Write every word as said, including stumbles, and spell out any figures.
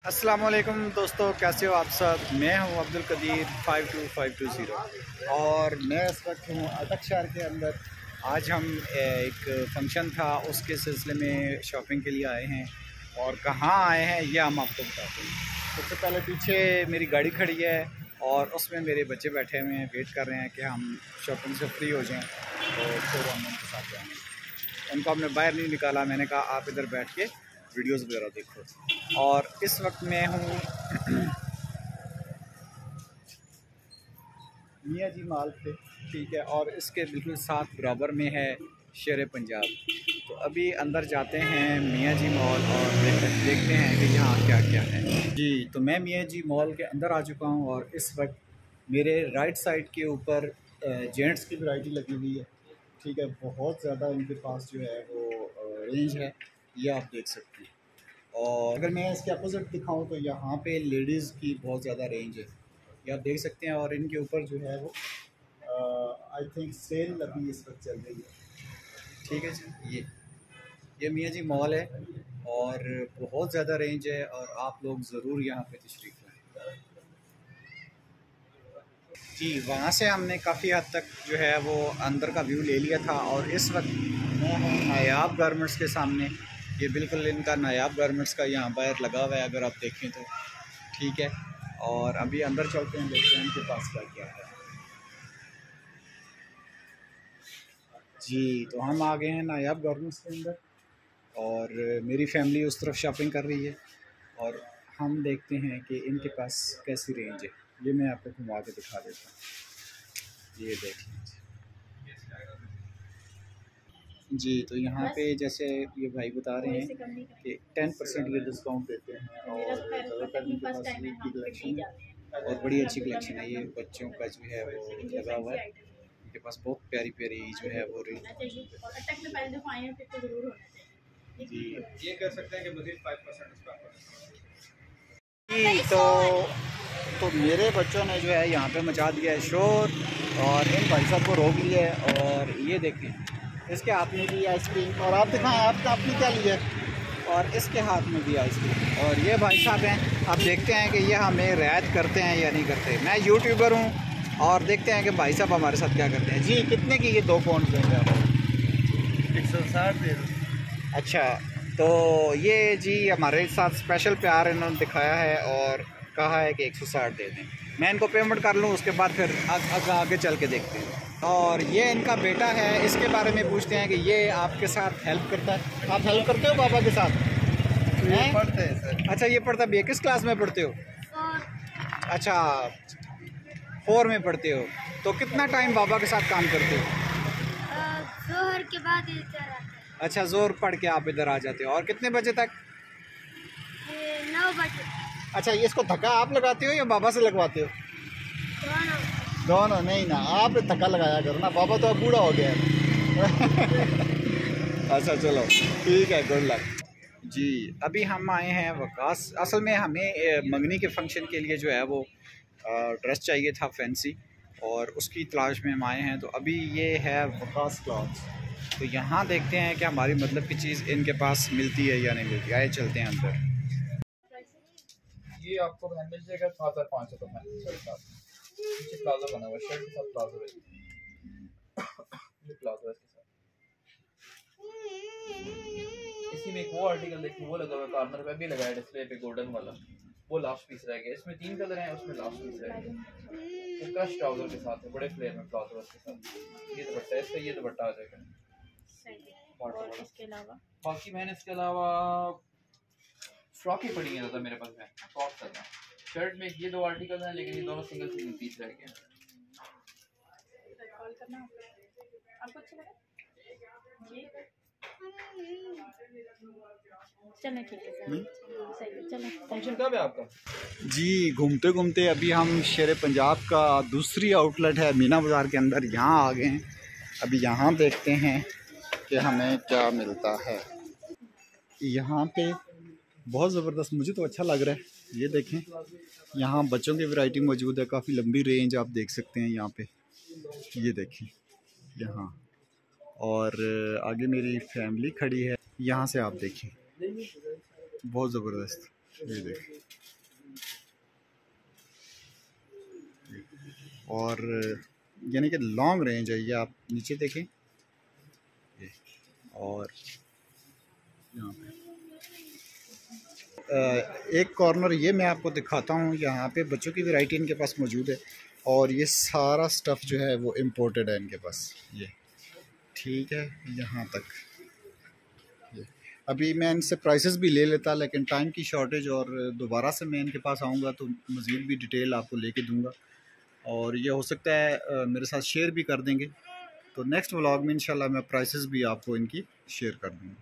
अस्सलाम वालेकुम दोस्तों, कैसे हो आप सब। मैं हूं Abdul Kadir five two five two zero और मैं इस वक्त हूं अदक शहर के अंदर। आज हम एक फंक्शन था, उसके सिलसिले में शॉपिंग के लिए आए हैं और कहाँ आए हैं ये हम आपको बताते हैं। सबसे पहले पीछे मेरी गाड़ी खड़ी है और उसमें मेरे बच्चे बैठे हुए हैं, वेट कर रहे हैं कि हम शॉपिंग से फ्री हो जाएँ तो फिर हम उनके साथ जाएँगे। उनको हमने बाहर नहीं निकाला, मैंने कहा आप इधर बैठ के वीडियोस वगैरह देखो। और इस वक्त मैं हूँ मियाँ जी मॉल पे, ठीक है, और इसके बिल्कुल साथ बराबर में है शेर पंजाब। तो अभी अंदर जाते हैं मियाँ जी मॉल और देखते हैं कि यहाँ क्या क्या है। जी, तो मैं मियाँ जी मॉल के अंदर आ चुका हूँ और इस वक्त मेरे राइट साइड के ऊपर जेंट्स की वैरायटी लगी हुई है, ठीक है। बहुत ज़्यादा इनके पास जो है वो रेंज है, ये आप देख सकते हैं। और अगर मैं इसके अपोजिट दिखाऊं तो यहाँ पे लेडीज़ की बहुत ज़्यादा रेंज है, ये आप देख सकते हैं। और इनके ऊपर जो है वो आई थिंक सेल अभी इस वक्त चल रही है, ठीक है जी। ये ये मियाँ जी मॉल है और बहुत ज़्यादा रेंज है और आप लोग ज़रूर यहाँ पे तशरीफ़ लाएँ। जी, वहाँ से हमने काफ़ी हद तक जो है वो अंदर का व्यू ले लिया था और इस वक्त मैं हूँ नायाब गारमेंट्स के सामने। ये बिल्कुल इनका नायाब गारमेंट्स का यहाँ बाहर लगा हुआ है, अगर आप देखें तो, ठीक है। और अभी अंदर चलते हैं, देखते हैं इनके पास क्या क्या है। जी, तो हम आ गए हैं नायाब गारमेंट्स के अंदर और मेरी फैमिली उस तरफ शॉपिंग कर रही है और हम देखते हैं कि इनके पास कैसी रेंज है। ये मैं आपको घुमा के दिखा देता हूँ, ये देख लीजिए जी। तो यहाँ पे जैसे ये भाई बता रहे हैं कि टेन परसेंट ये डिस्काउंट देते हैं और ज़्यादातर इनके पास ईद की कलेक्शन है और बड़ी अच्छी कलेक्शन है। ये बच्चों का जो है वो लगा हुआ है, इनके पास बहुत प्यारी प्यारी जो है वो रेंज जी। ये कर सकते हैं कि मज़ीद फाइव परसेंट जी। तो तो मेरे बच्चों ने जो है यहाँ पे मचा दिया है शोर और इन भाई साहब को रोक लिया है। और ये देखें, इसके हाथ में भी आइसक्रीम, और आप दिखाएं आपका आपने क्या लिया है, और इसके हाथ में भी आइसक्रीम। और ये भाई साहब हैं, आप देखते हैं कि ये हमें रियायत करते हैं या नहीं करते। मैं यूट्यूबर हूँ और देखते हैं कि भाई साहब हमारे साथ क्या करते हैं। जी, कितने की ये दो कोन देंगे आप? एक सौ साठ दे दो। अच्छा, तो ये जी हमारे साथ स्पेशल प्यार इन्होंने दिखाया है और कहा है कि एक सौ साठ दे दें। मैं इनको पेमेंट कर लूँ, उसके बाद फिर आगे आगे चल के देखते हैं। और ये इनका बेटा है, इसके बारे में पूछते हैं कि ये आपके साथ हेल्प करता है। आप हेल्प करते हो पापा के साथ? ये पढ़ते हैं सर। अच्छा, ये पढ़ता भी है। किस क्लास में पढ़ते हो? अच्छा, फोर में पढ़ते हो। तो कितना टाइम बाबा के साथ काम करते हो? जोहर के बाद इधर आते हैं। अच्छा, जोर पढ़ के आप इधर आ जाते हो। और कितने बजे तक? नौ बजे। अच्छा, ये इसको धक्का आप लगाते हो या बाबा से लगवाते हो? दोनों। दोनों? नहीं ना, आप धक्का लगाया करो ना, बाबा तो अब बूढ़ा हो गया है। अच्छा चलो ठीक है, गुड लक जी। अभी हम आए हैं वकास, असल में हमें मंगनी के फंक्शन के लिए जो है वो ड्रेस चाहिए था फैंसी, और उसकी तलाश में हम आए हैं। तो अभी ये है वकास क्लॉथ्स, तो यहाँ देखते हैं कि हमारी मतलब की चीज़ इनके पास मिलती है या नहीं मिलती। आए चलते हैं अंदर। ये आपको बहन मिल जाएगा सात हज़ार पाँच सौ का पीछे प्लाजो बना हुआ, शर्ट के साथ प्लाजो है। ये प्लाजो है इसके साथ। इसी में एक वो आर्टिकल देखिए, वो लगा हुआ कॉर्नर पे भी लगाया डिस्प्ले पे, गोल्डन वाला, वो लास्ट पीस रह गया। इसमें तीन कलर हैं, उसमें लास्ट पीस रह गया। ये क्रश ट्राउजर के साथ है, बड़े फ्लेयर में प्लाजो इसके साथ। ये दुपट्टा है इसका, ये दुपट्टा आ जाएगा। और इसके अलावा बाकी मैंने इसके अलावा फ्रॉक ही पड़ी है ज़्यादा मेरे पास में, फ्रॉक ज़्यादा। शर्ट में ये दो आर्टिकल हैं, लेकिन ये दोनों सिंगल सिंगल पीस रह गए। आपको अच्छा लगा? चलें ठीक है सर, सही है, चलें। फंक्शन कब है आपका? जी, घूमते घूमते अभी हम शेर पंजाब का दूसरी आउटलेट है मीना बाज़ार के अंदर, यहाँ आ गए हैं। अभी यहाँ देखते हैं कि हमें क्या मिलता है। यहाँ पे बहुत ज़बरदस्त, मुझे तो अच्छा लग रहा है। ये देखें, यहाँ बच्चों की वैरायटी मौजूद है, काफ़ी लंबी रेंज आप देख सकते हैं यहाँ पे। ये देखें यहाँ, और आगे मेरी फैमिली खड़ी है, यहाँ से आप देखें, बहुत ज़बरदस्त। ये देखिए, और यानी कि लॉन्ग रेंज है ये। आप नीचे देखें ये, और यहाँ पे एक कॉर्नर ये मैं आपको दिखाता हूँ। यहाँ पे बच्चों की वैरायटी इनके पास मौजूद है, और ये सारा स्टफ़ जो है वो इम्पोर्टेड है इनके पास। ये ठीक है, यहाँ तक ये। अभी मैं इनसे प्राइसेस भी ले लेता, लेकिन टाइम की शॉर्टेज, और दोबारा से मैं इनके पास आऊँगा तो मज़ीद भी डिटेल आपको लेके दूँगा, और ये हो सकता है आ, मेरे साथ शेयर भी कर देंगे। तो नेक्स्ट व्लॉग में इंशाल्लाह मैं प्राइसेस भी आपको इनकी शेयर कर दूँगा।